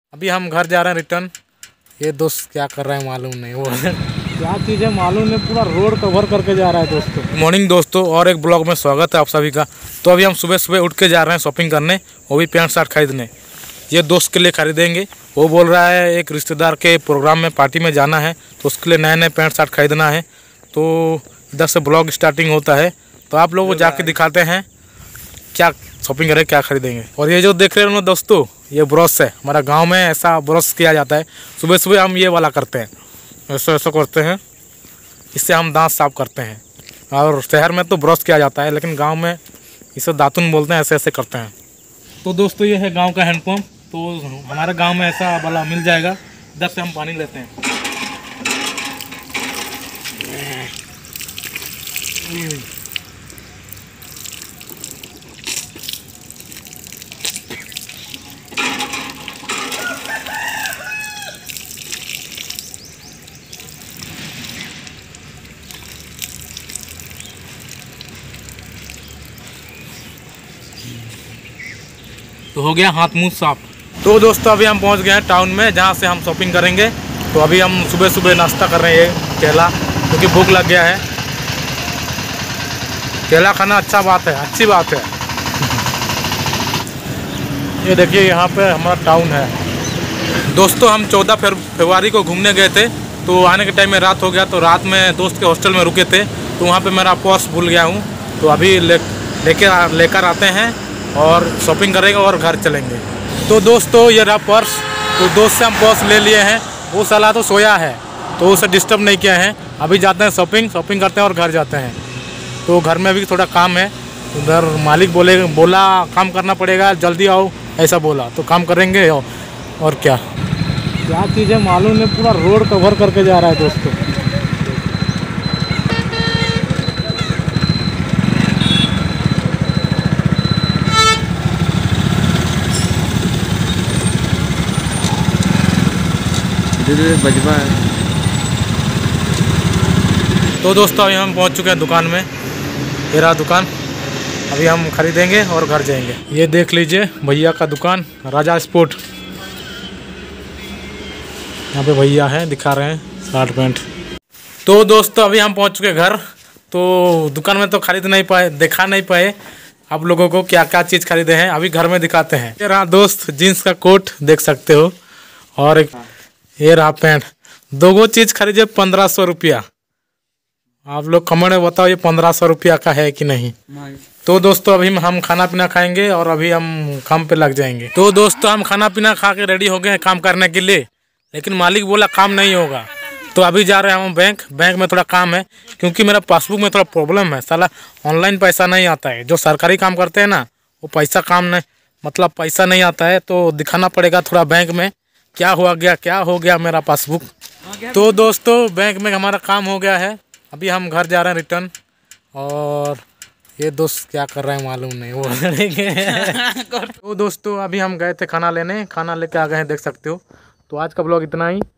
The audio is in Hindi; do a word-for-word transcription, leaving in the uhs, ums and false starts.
अभी हम घर जा रहे हैं रिटर्न। ये दोस्त क्या कर रहा है मालूम नहीं, वो क्या चीज़ है मालूम नहीं, पूरा रोड कवर करके जा रहा है दोस्तों। मॉर्निंग दोस्तों, और एक ब्लॉग में स्वागत है आप सभी का। तो अभी हम सुबह सुबह उठ के जा रहे हैं शॉपिंग करने, वो भी पैंट शर्ट खरीदने। ये दोस्त के लिए खरीदेंगे। वो बोल रहा है एक रिश्तेदार के प्रोग्राम में पार्टी में जाना है, तो उसके लिए नए नए पैंट शर्ट खरीदना है। तो इधर से ब्लॉग स्टार्टिंग होता है, तो आप लोगों को जाके दिखाते हैं क्या शॉपिंग करें, क्या खरीदेंगे। और ये जो देख रहे हो दोस्तों, ये ब्रश है। हमारा गांव में ऐसा ब्रश किया जाता है, सुबह सुबह हम ये वाला करते हैं, ऐसा ऐसा करते हैं, इससे हम दांत साफ करते हैं। और शहर में तो ब्रश किया जाता है, लेकिन गांव में इसे दातुन बोलते हैं, ऐसे ऐसे करते हैं। तो दोस्तों ये है गांव का हैंडपम्प। तो हमारे गांव में ऐसा वाला मिल जाएगा। इधर से हम पानी लेते हैं। तो हो गया हाथ मुंह साफ। तो दोस्तों अभी हम पहुंच गए हैं टाउन में, जहां से हम शॉपिंग करेंगे। तो अभी हम सुबह सुबह नाश्ता कर रहे हैं, ये केला, क्योंकि भूख लग गया है। केला खाना अच्छा बात है, अच्छी बात है। ये देखिए यहाँ पे हमारा टाउन है। दोस्तों हम चौदह फरवरी को घूमने गए थे, तो आने के टाइम में रात हो गया। तो रात में दोस्त के हॉस्टल में रुके थे, तो वहाँ पे मेरा पर्स भूल गया हूँ। तो अभी ले लेकर लेकर आते हैं और शॉपिंग करेंगे और घर चलेंगे। तो दोस्तों ये रहा पर्स। तो दोस्त से हम पर्स ले लिए हैं। वो साला तो सोया है, तो उसे डिस्टर्ब नहीं किया है। अभी जाते हैं शॉपिंग शॉपिंग करते हैं और घर जाते हैं। तो घर में भी थोड़ा काम है, उधर मालिक बोले बोला काम करना पड़ेगा, जल्दी आओ ऐसा बोला, तो काम करेंगे। और क्या क्या चीज़ है मालूम नहीं, पूरा रोड कवर करके जा रहा है दोस्तों। बजवा है। तो दोस्तों अभी हम पहुंच चुके हैं दुकान में। ये रहा दुकान। अभी हम खरीदेंगे और घर जाएंगे। ये देख लीजिए भैया का दुकान, राजा स्पोर्ट। यहाँ पे भैया हैं, दिखा रहे हैं शर्ट पैंट। तो दोस्तों अभी हम पहुंच चुके घर। तो दुकान में तो खरीद नहीं पाए, दिखा नहीं पाए आप लोगों को क्या क्या चीज़ खरीदे हैं। अभी घर में दिखाते हैं। ये रहा दोस्त जीन्स का कोट, देख सकते हो। और एक ये रहा पैंट। दो चीज़ खरीदे पंद्रह सौ रुपया। आप लोग कमेंट में बताओ ये पंद्रह सौ रुपया का है कि नहीं। तो दोस्तों अभी हम खाना पीना खाएंगे और अभी हम काम पे लग जाएंगे। तो दोस्तों हम खाना पीना खा के रेडी हो गए हैं काम करने के लिए, लेकिन मालिक बोला काम नहीं होगा। तो अभी जा रहे हैं हम बैंक। बैंक में थोड़ा काम है, क्योंकि मेरा पासबुक में थोड़ा प्रॉब्लम है। साला ऑनलाइन पैसा नहीं आता है। जो सरकारी काम करते हैं ना, वो पैसा काम नहीं, मतलब पैसा नहीं आता है। तो दिखाना पड़ेगा थोड़ा बैंक में क्या हुआ गया, क्या हो गया मेरा पासबुक। तो दोस्तों बैंक में हमारा काम हो गया है। अभी हम घर जा रहे हैं रिटर्न। और ये दोस्त क्या कर रहा है मालूम नहीं, वो तो दोस्तों अभी हम गए थे खाना लेने, खाना लेके आ गए हैं, देख सकते हो। तो आज का ब्लॉग इतना ही।